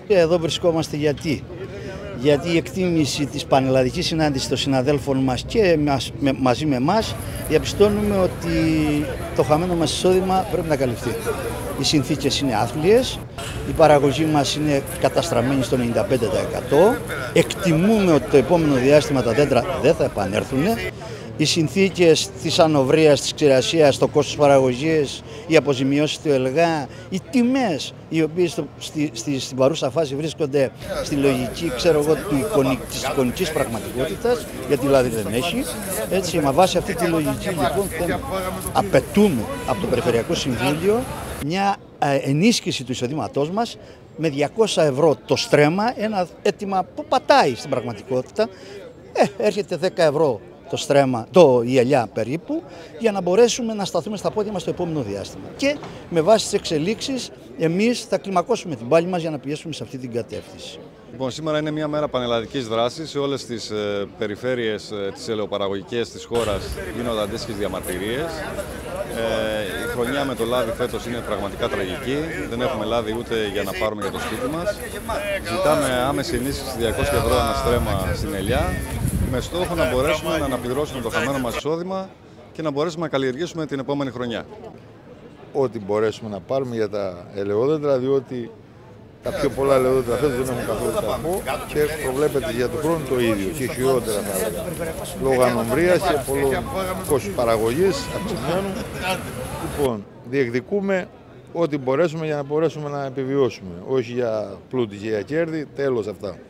Εδώ βρισκόμαστε γιατί η εκτίμηση της πανελλαδικής συνάντησης των συναδέλφων μας και μαζί με εμάς διαπιστώνουμε ότι το χαμένο μας εισόδημα πρέπει να καλυφθεί. Οι συνθήκες είναι άθλιες, η παραγωγή μας είναι καταστραμμένη στο 95%, εκτιμούμε ότι το επόμενο διάστημα τα δέντρα δεν θα επανέλθουν. Οι συνθήκες της ανοβρίας, της ξηρασίας, το κόστος παραγωγής, οι αποζημιώσεις του ΕΛΓΑ, οι τιμές οι οποίες στην παρούσα φάση βρίσκονται στη λογική, της εικονικής πραγματικότητας, γιατί δηλαδή δεν έχει. Έτσι, με βάση αυτή τη λογική λοιπόν απαιτούμε από το Περιφερειακό Συμβούλιο μια ενίσχυση του εισοδήματός μας με 200 ευρώ το στρέμμα, ένα αίτημα που πατάει στην πραγματικότητα. Έρχεται 10 ευρώ το στρέμμα, η ελιά περίπου, για να μπορέσουμε να σταθούμε στα πόδια μας στο επόμενο διάστημα. Και με βάση τις εξελίξεις, εμείς θα κλιμακώσουμε την πάλη μας για να πιέσουμε σε αυτή την κατεύθυνση. Λοιπόν, σήμερα είναι μια μέρα πανελλαδικής δράσης. Σε όλες τις περιφέρειες, τις ελαιοπαραγωγικές της χώρας γίνονται αντίστοιχες διαμαρτυρίες. Η χρονιά με το λάδι φέτος είναι πραγματικά τραγική. Δεν έχουμε λάδι ούτε για να πάρουμε για το σπίτι μας. Ζητάμε άμεση ενίσχυση 200 ευρώ ένα στρέμμα στην ελιά, με στόχο να μπορέσουμε να αναπληρώσουμε το χαμένο μας εισόδημα και να μπορέσουμε να καλλιεργήσουμε την επόμενη χρονιά. Ό,τι μπορέσουμε να πάρουμε για τα ελαιόδεντρα, διότι τα πιο πολλά ελαιόδεντρα φέτος δεν έχουν καθόλου σταθμό και προβλέπεται για τον χρόνο το ίδιο και χειρότερα θα έλεγα. Λόγω ανομβρίας και πολλών κόστους παραγωγής αυξημένου. Λοιπόν, διεκδικούμε ό,τι μπορέσουμε για να μπορέσουμε να επιβιώσουμε. Όχι για πλούτη και για κέρδη, τέλος αυτά.